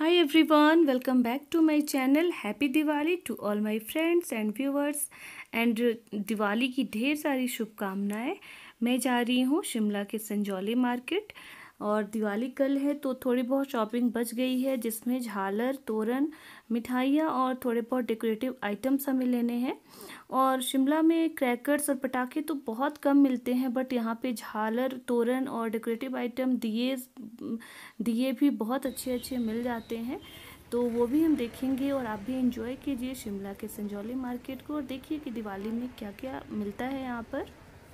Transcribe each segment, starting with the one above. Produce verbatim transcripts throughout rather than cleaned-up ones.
Hi everyone, welcome back to my channel. Happy Diwali to all my friends and viewers and Diwali की ढेर सारी शुभकामनाएं। मैं जा रही हूँ शिमला के संजौली मार्केट और दिवाली कल है तो थोड़ी बहुत शॉपिंग बच गई है, जिसमें झालर, तोरण, मिठाइयाँ और थोड़े बहुत डेकोरेटिव आइटम्स हमें लेने हैं। और शिमला में क्रैकर्स और पटाखे तो बहुत कम मिलते हैं, बट यहाँ पे झालर, तोरण और डेकोरेटिव आइटम, दिए दिए भी बहुत अच्छे अच्छे मिल जाते हैं, तो वो भी हम देखेंगे। और आप भी एंजॉय कीजिए शिमला के संजौली मार्केट को और देखिए कि दिवाली में क्या क्या मिलता है यहाँ पर।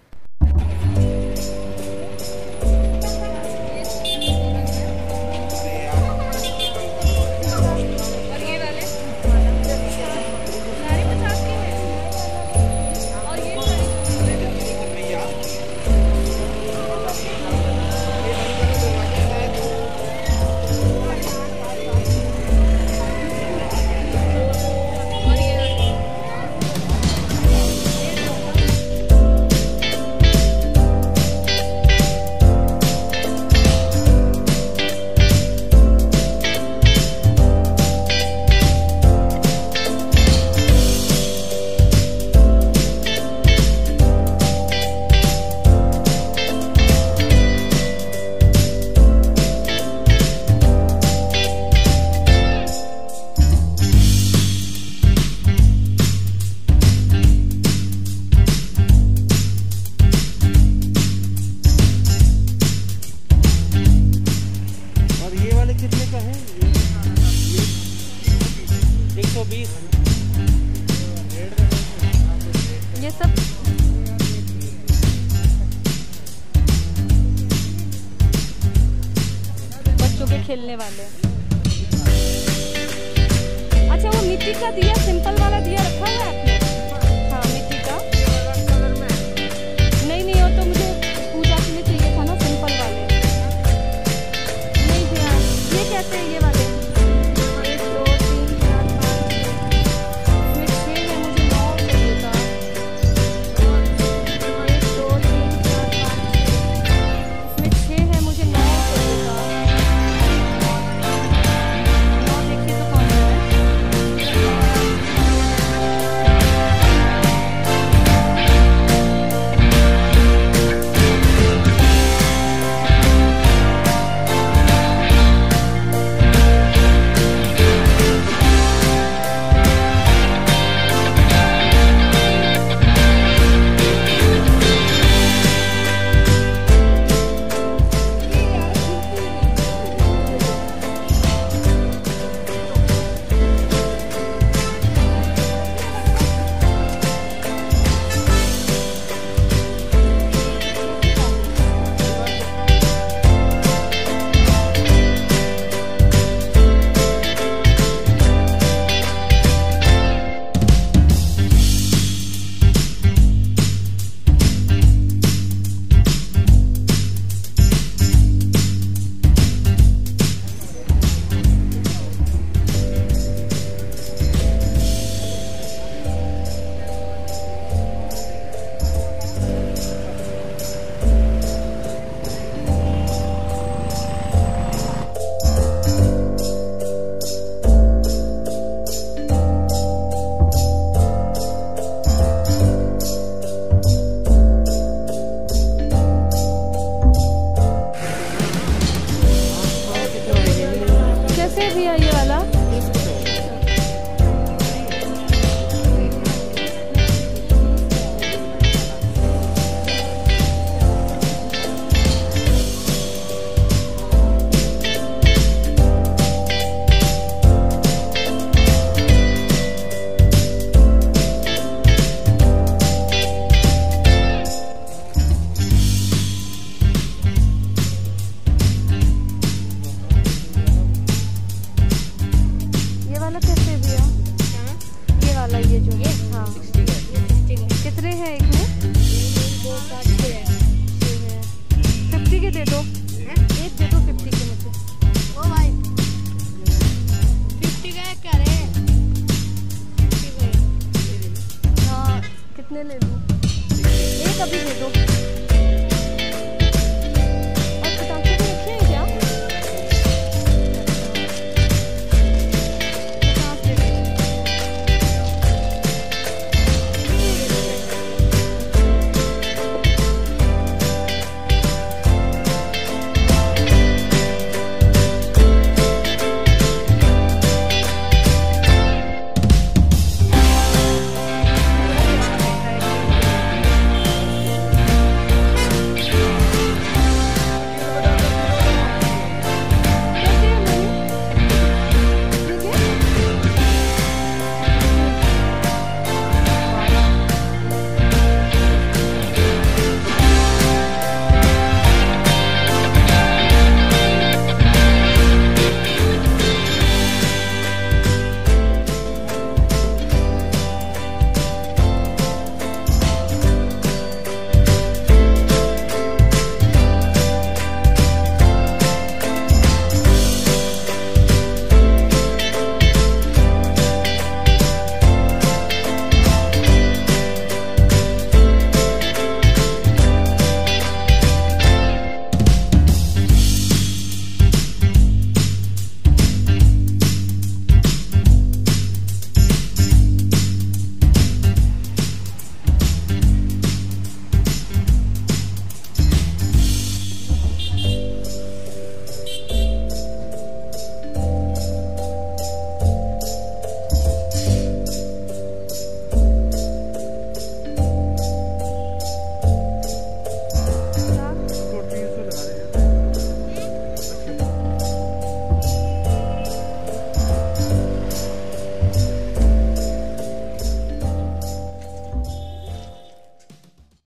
ये सब बच्चों के खेलने वाले। अच्छा, वो मिट्टी का दिया, सिंपल वाला दिया रखा है आपने? हाँ, मिट्टी का। नहीं नहीं, वो तो मुझे पूजा के लिए चाहिए था ना, सिंपल वाले। नहीं भैया, ये कैसे है ये वाले? कैसे भैया ये वाला?